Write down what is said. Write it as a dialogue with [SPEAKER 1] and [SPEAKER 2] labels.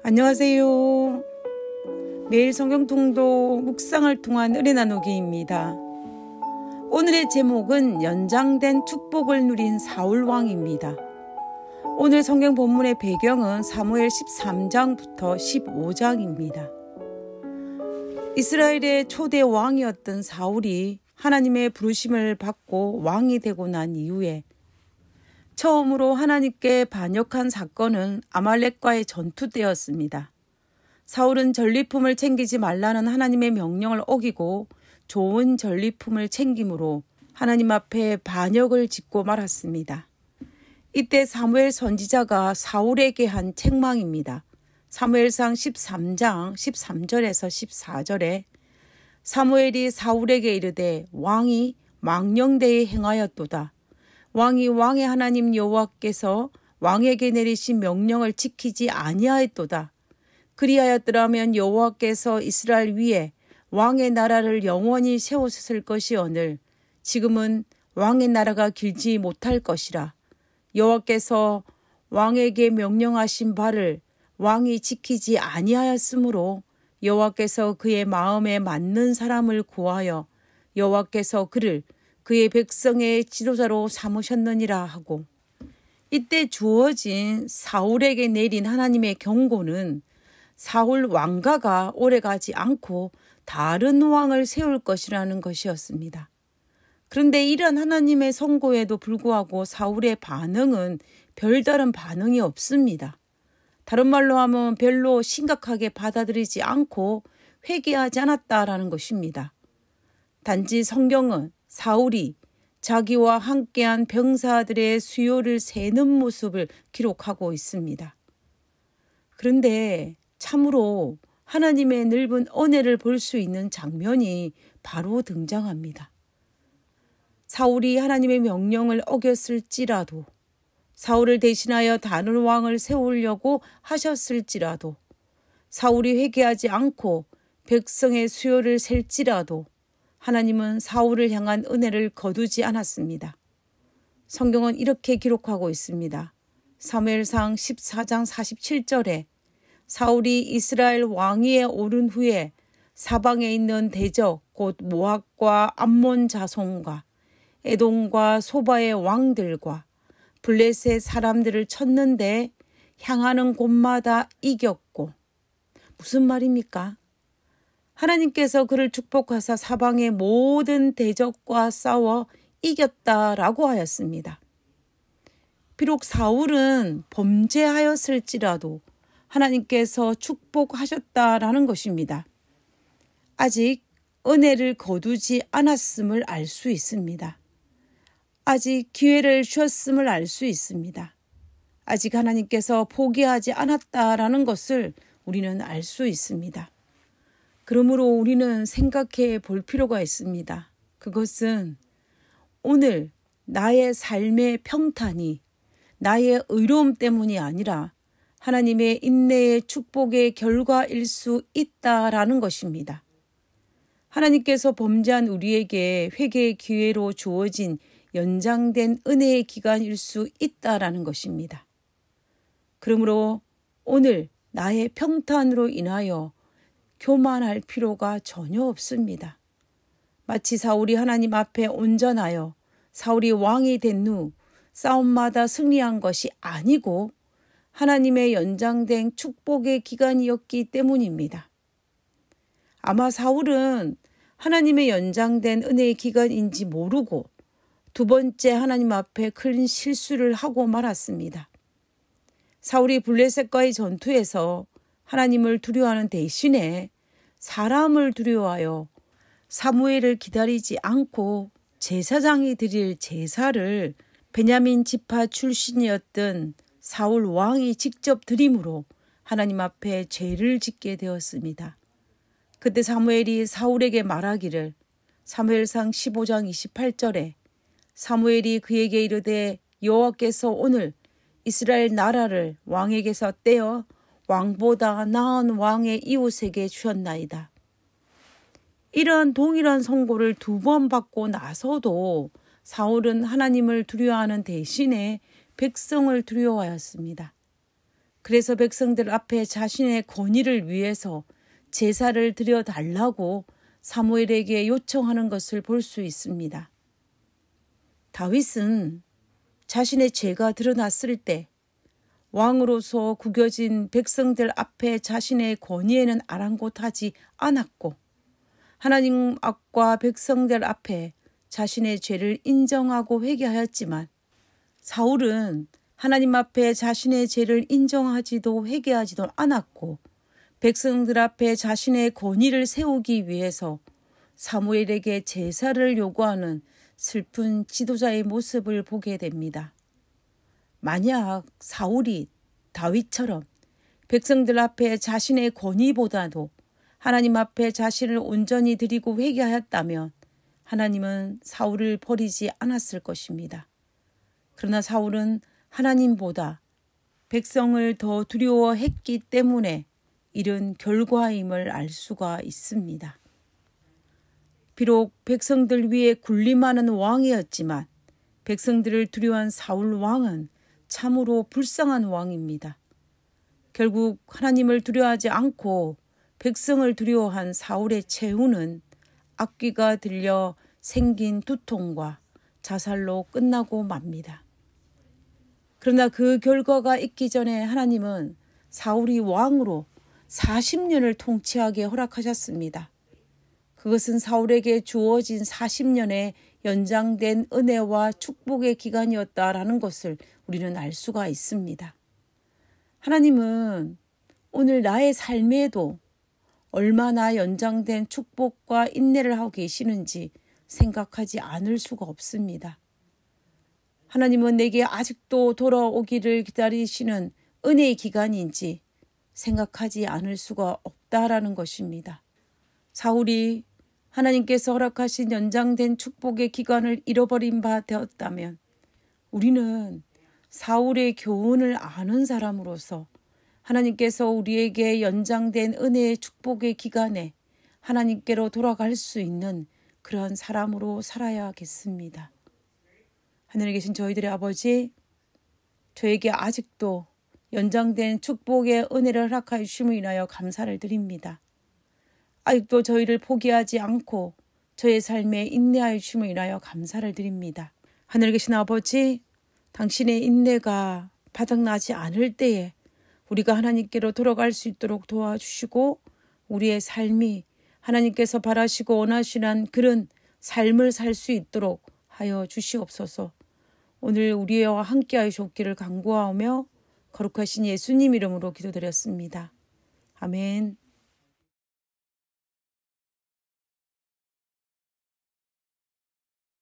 [SPEAKER 1] 안녕하세요. 매일 성경 통독 묵상을 통한 은혜 나누기입니다. 오늘의 제목은 연장된 축복을 누린 사울 왕입니다. 오늘 성경 본문의 배경은 사무엘 13장부터 15장입니다. 이스라엘의 초대 왕이었던 사울이 하나님의 부르심을 받고 왕이 되고 난 이후에 처음으로 하나님께 반역한 사건은 아말렉과의 전투 때였습니다. 사울은 전리품을 챙기지 말라는 하나님의 명령을 어기고 좋은 전리품을 챙김으로 하나님 앞에 반역을 짓고 말았습니다. 이때 사무엘 선지자가 사울에게 한 책망입니다. 사무엘상 13장 13절에서 14절에 사무엘이 사울에게 이르되 왕이 망령되이 행하였도다. 왕이 왕의 하나님 여호와께서 왕에게 내리신 명령을 지키지 아니하였도다. 그리하였더라면 여호와께서 이스라엘 위에 왕의 나라를 영원히 세우셨을 것이오늘 지금은 왕의 나라가 길지 못할 것이라. 여호와께서 왕에게 명령하신 바를 왕이 지키지 아니하였으므로 여호와께서 그의 마음에 맞는 사람을 구하여 여호와께서 그를 그의 백성의 지도자로 삼으셨느니라 하고, 이때 주어진 사울에게 내린 하나님의 경고는 사울 왕가가 오래가지 않고 다른 왕을 세울 것이라는 것이었습니다. 그런데 이런 하나님의 선고에도 불구하고 사울의 반응은 별다른 반응이 없습니다. 다른 말로 하면 별로 심각하게 받아들이지 않고 회개하지 않았다라는 것입니다. 단지 성경은 사울이 자기와 함께한 병사들의 수요를 세는 모습을 기록하고 있습니다. 그런데 참으로 하나님의 넓은 은혜를 볼 수 있는 장면이 바로 등장합니다. 사울이 하나님의 명령을 어겼을지라도, 사울을 대신하여 다른 왕을 세우려고 하셨을지라도, 사울이 회개하지 않고 백성의 수요를 셀지라도 하나님은 사울을 향한 은혜를 거두지 않았습니다. 성경은 이렇게 기록하고 있습니다. 사무엘상 14장 47절에 사울이 이스라엘 왕위에 오른 후에 사방에 있는 대적 곧 모압과 암몬 자손과 에돔과 소바의 왕들과 블레셋 사람들을 쳤는데 향하는 곳마다 이겼고, 무슨 말입니까? 하나님께서 그를 축복하사 사방의 모든 대적과 싸워 이겼다라고 하였습니다. 비록 사울은 범죄하였을지라도 하나님께서 축복하셨다라는 것입니다. 아직 은혜를 거두지 않았음을 알 수 있습니다. 아직 기회를 주었음을 알 수 있습니다. 아직 하나님께서 포기하지 않았다라는 것을 우리는 알 수 있습니다. 그러므로 우리는 생각해 볼 필요가 있습니다. 그것은 오늘 나의 삶의 평탄이 나의 의로움 때문이 아니라 하나님의 인내의 축복의 결과일 수 있다라는 것입니다. 하나님께서 범죄한 우리에게 회개의 기회로 주어진 연장된 은혜의 기간일 수 있다라는 것입니다. 그러므로 오늘 나의 평탄으로 인하여 교만할 필요가 전혀 없습니다. 마치 사울이 하나님 앞에 온전하여 사울이 왕이 된 후 싸움마다 승리한 것이 아니고 하나님의 연장된 축복의 기간이었기 때문입니다. 아마 사울은 하나님의 연장된 은혜의 기간인지 모르고 두 번째 하나님 앞에 큰 실수를 하고 말았습니다. 사울이 블레셋과의 전투에서 하나님을 두려워하는 대신에 사람을 두려워하여 사무엘을 기다리지 않고 제사장이 드릴 제사를 베냐민 지파 출신이었던 사울 왕이 직접 드림으로 하나님 앞에 죄를 짓게 되었습니다. 그때 사무엘이 사울에게 말하기를, 사무엘상 15장 28절에 사무엘이 그에게 이르되 여호와께서 오늘 이스라엘 나라를 왕에게서 떼어 왕보다 나은 왕의 이웃에게 주었나이다. 이러한 동일한 선고를 2번 받고 나서도 사울은 하나님을 두려워하는 대신에 백성을 두려워하였습니다. 그래서 백성들 앞에 자신의 권위를 위해서 제사를 드려달라고 사무엘에게 요청하는 것을 볼 수 있습니다. 다윗은 자신의 죄가 드러났을 때 왕으로서 구겨진 백성들 앞에 자신의 권위에는 아랑곳하지 않았고 하나님 앞과 백성들 앞에 자신의 죄를 인정하고 회개하였지만 사울은 하나님 앞에 자신의 죄를 인정하지도 회개하지도 않았고 백성들 앞에 자신의 권위를 세우기 위해서 사무엘에게 제사를 요구하는 슬픈 지도자의 모습을 보게 됩니다. 만약 사울이 다윗처럼 백성들 앞에 자신의 권위보다도 하나님 앞에 자신을 온전히 드리고 회개하였다면 하나님은 사울을 버리지 않았을 것입니다. 그러나 사울은 하나님보다 백성을 더 두려워했기 때문에 이런 결과임을 알 수가 있습니다. 비록 백성들 위에 군림하는 왕이었지만 백성들을 두려워한 사울 왕은 참으로 불쌍한 왕입니다. 결국 하나님을 두려워하지 않고 백성을 두려워한 사울의 최후는 악귀가 들려 생긴 두통과 자살로 끝나고 맙니다. 그러나 그 결과가 있기 전에 하나님은 사울이 왕으로 40년을 통치하게 허락하셨습니다. 그것은 사울에게 주어진 40년의 연장된 은혜와 축복의 기간이었다라는 것을 우리는 알 수가 있습니다. 하나님은 오늘 나의 삶에도 얼마나 연장된 축복과 인내를 하고 계시는지 생각하지 않을 수가 없습니다. 하나님은 내게 아직도 돌아오기를 기다리시는 은혜의 기간인지 생각하지 않을 수가 없다라는 것입니다. 사울이 하나님께서 허락하신 연장된 축복의 기간을 잃어버린 바 되었다면 우리는 사울의 교훈을 아는 사람으로서 하나님께서 우리에게 연장된 은혜의 축복의 기간에 하나님께로 돌아갈 수 있는 그런 사람으로 살아야겠습니다. 하늘에 계신 저희들의 아버지, 저에게 아직도 연장된 축복의 은혜를 허락하여 주심을 인하여 감사를 드립니다. 아직도 저희를 포기하지 않고 저의 삶에 인내하여 주심을 인하여 감사를 드립니다. 하늘에 계신 아버지, 당신의 인내가 바닥나지 않을 때에 우리가 하나님께로 돌아갈 수 있도록 도와주시고 우리의 삶이 하나님께서 바라시고 원하시는 그런 삶을 살 수 있도록 하여 주시옵소서. 오늘 우리와 함께하여 주옵기를 간구하며 거룩하신 예수님 이름으로 기도드렸습니다. 아멘.